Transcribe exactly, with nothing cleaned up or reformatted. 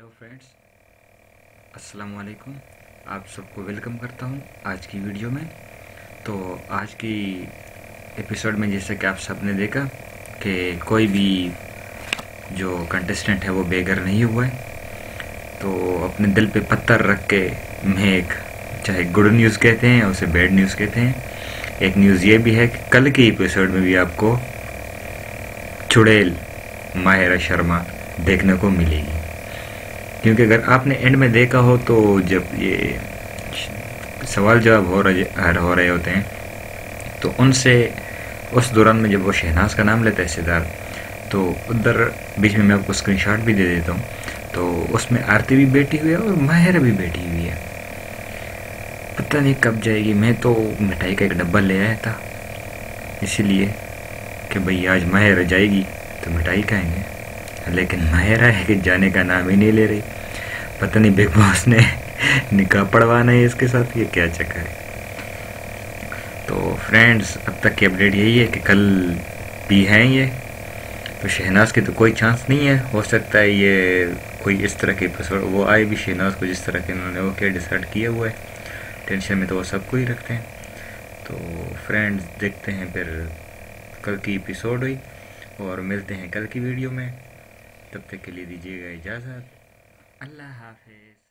Hello friends, अस्सलाम वालेकुम। आप सबको वेलकम करता हूं आज की वीडियो में। तो आज की एपिसोड में जैसे कि आप सबने देखा कि कोई भी जो कंटेस्टेंट है वो बेघर नहीं हुआ है। तो अपने दिल पे पत्थर रख के मैं एक, चाहे गुड न्यूज़ कहते हैं या उसे बैड न्यूज़ कहते हैं, एक न्यूज़ ये भी है कि कल के एपिसोड में भी आपको चुड़ैल माहिरा शर्मा देखने को मिलेगी। क्योंकि अगर आपने एंड में देखा हो तो जब ये सवाल जवाब हो रहे हो रहे होते हैं तो उनसे उस दौरान में जब वो शहनाज का नाम लेता है सिद्धार्थ, तो उधर बीच में मैं आपको स्क्रीनशॉट भी दे देता हूँ। तो उसमें आरती भी बैठी हुई है और माहिरा भी बैठी हुई है। पता नहीं कब जाएगी। मैं तो मिठाई का एक डब्बा ले आया था इसीलिए कि भाई आज माहिरा जाएगी तो मिठाई खाएंगे, लेकिन माहिरा है कि जाने का नाम ही नहीं ले रही। पता नहीं बिग बॉस ने निकाह पढ़वाना है इसके साथ, ये क्या चक्कर है। तो फ्रेंड्स, अब तक की अपडेट यही है कि कल भी हैं ये। तो शहनाज की तो कोई चांस नहीं है। हो सकता है ये कोई इस तरह के एपिसोड वो आए भी शहनाज को, जिस तरह के इन्होंने वो क्या डिसाइड किया हुआ है। टेंशन में तो वो सबको ही रखते हैं। तो फ्रेंड्स, देखते हैं फिर कल की एपिसोड हुई और मिलते हैं कल की वीडियो में। तब तक के लिए दीजिएगा इजाज़त। अल्लाह हाफिज़।